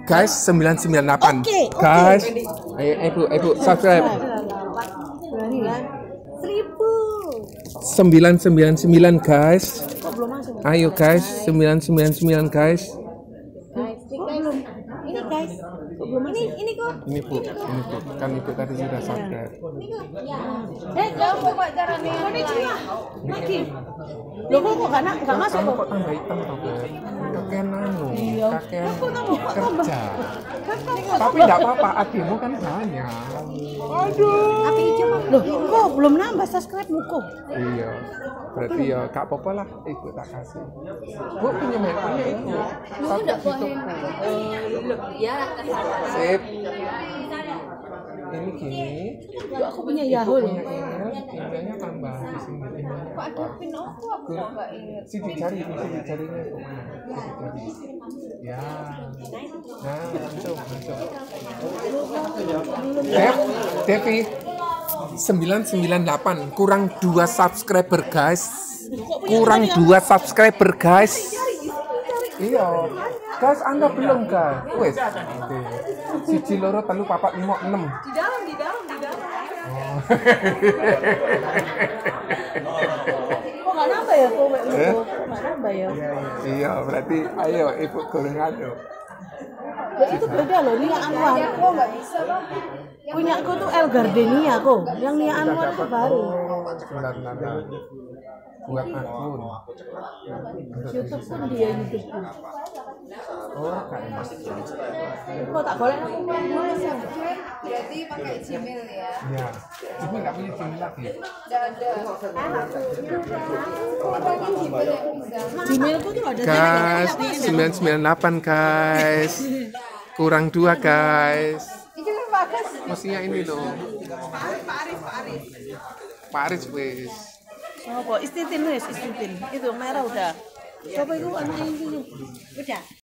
Guys, 998. Oke. Guys, ayo subscribe. 999 guys. Ayo guys, 999 guys. Ini guys. Ini kok. Ini Bu. Kan Ibu tadi sudah subscribe. Jangan buka caranya. Lagi. Loh kok enggak masuk Kamu kok? kok tambah hitam toh, Beb? Kakean kakean kerja. Tapi enggak apa-apa, adikmu kan banyak. Aduh. Api hijau mah. Loh, kok belum nambah subscribe-mu kok? Iya. Berarti ya gak apa-apa lah, Ibu tak kasih. Bu punya handphonenya Ibu. Subscribe YouTube-ku. Ya, Sip. Ini gini. Aku punya Yahoo loh. Emailnya tambah di sini. Emailnya apa? Sidik jarinya itu mana? Sidik jari. Ya. Nah, langsung. Devi 998 kurang 2 subscriber guys. Iya. Guys, Anda belum guys. Wes. Siji loro telu papat lima enam. di dalam. Oh. Kok enggak nambah ya kok? Enggak nambah ya. Iya, berarti ayo Ibu gorengan dong. Ya itu beda loh, Nia Anwar. Kok enggak bisa, Bang? Punya aku tuh El Gardenia kok. Yang Nia Anwar itu baru. Benar. Buat akun. YouTube pun dia YouTube pun. Oh, kayaknya. Kok tak boleh aku Berarti pakai Gmail ya? Ya. Ibu nggak punya Gmail lagi. Nggak ada. Gmail yang bisa. Gmailku tuh ada Guys, 998 guys. Kurang 2 guys. Ini kan bagus. Mestinya ini loh. Pak Aris wes. Oh, kok istitin. Itu merah udah. Coba itu anak ini. Udah.